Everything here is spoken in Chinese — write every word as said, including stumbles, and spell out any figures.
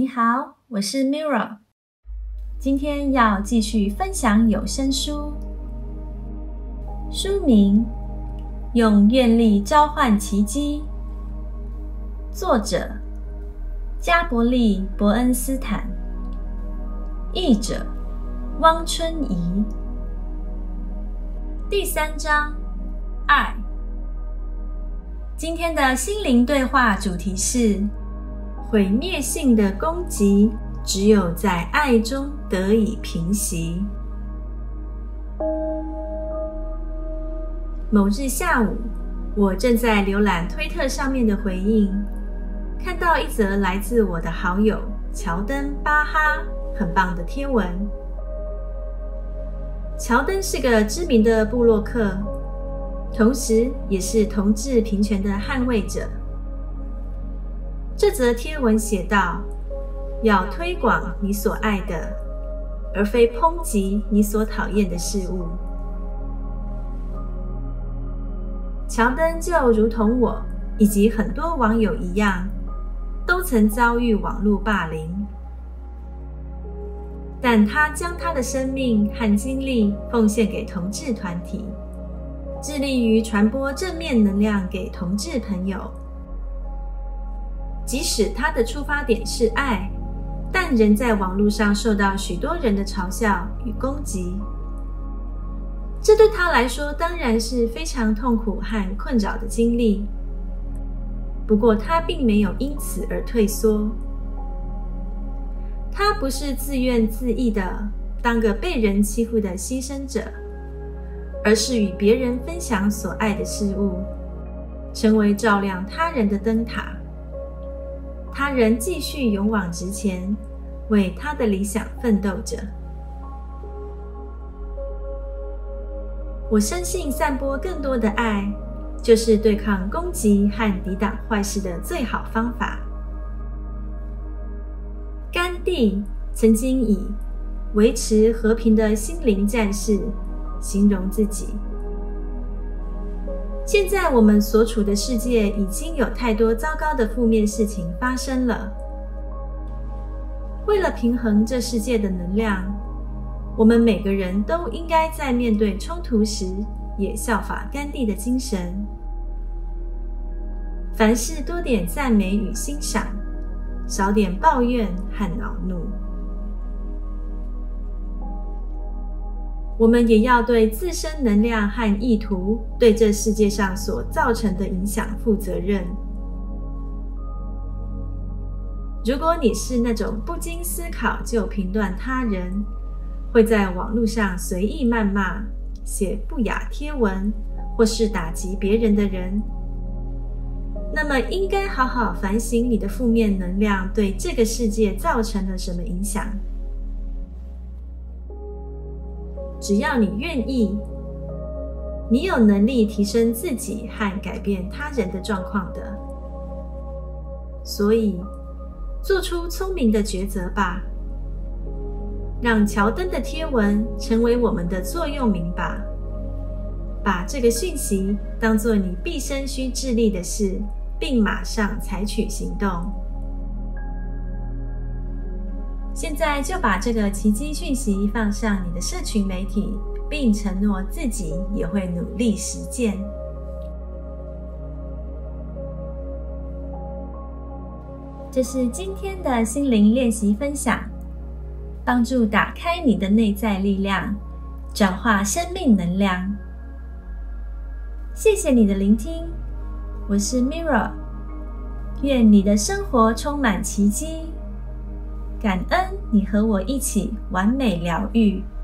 你好，我是 Mira， 今天要继续分享有声书，书名《用愿力召唤奇迹》，作者加伯利·伯恩斯坦，译者汪春怡。第三章，爱。今天的心灵对话主题是：毁灭性的攻击只有在爱中得以平息。某日下午，我正在浏览推特上面的回应，看到一则来自我的好友乔登·巴哈很棒的贴文。乔登是个知名的部落客，同时也是同志平权的捍卫者。这则贴文写道：要推广你所爱的，而非抨击你所讨厌的事物。乔登就如同我以及很多网友一样，都曾遭遇网络霸凌，但他将他的生命和精力奉献给同志团体，致力于传播正面能量给同志朋友。即使他的出发点是爱，但仍在网络上受到许多人的嘲笑与攻击。这对他来说当然是非常痛苦和困扰的经历。不过他并没有因此而退缩。他不是自怨自艾的当个被人欺负的牺牲者，而是与别人分享所爱的事物，成为照亮他人的灯塔。他仍继续勇往直前，为他的理想奋斗着。我深信散播更多的爱，就是对抗攻击和抵挡坏事的最好方法。甘地曾经以维持和平的心灵战士形容自己。现在我们所处的世界已经有太多糟糕的负面事情发生了。为了平衡这世界的能量，我们每个人都应该在面对冲突时也效法甘地的精神，凡事多点赞美与欣赏，少点抱怨和恼怒。我们也要对自身能量和意图对这世界上所造成的影响负责任。如果你是那种不经思考就评断他人，会在网络上随意谩骂、写不雅贴文或是打击别人的人，那么应该好好反省你的负面能量对这个世界造成了什么影响。只要你愿意，你有能力提升自己和改变他人的状况的。所以，做出聪明的抉择吧。让乔登的贴文成为我们的座右铭吧。把这个讯息当作你毕生需致力的事，并马上采取行动。现在就把这个奇迹讯息放上你的社群媒体，并承诺自己也会努力实践。这是今天的心灵练习分享，帮助打开你的内在力量，转化生命能量。谢谢你的聆听，我是 Mira， 愿你的生活充满奇迹。感恩你和我一起完美疗愈。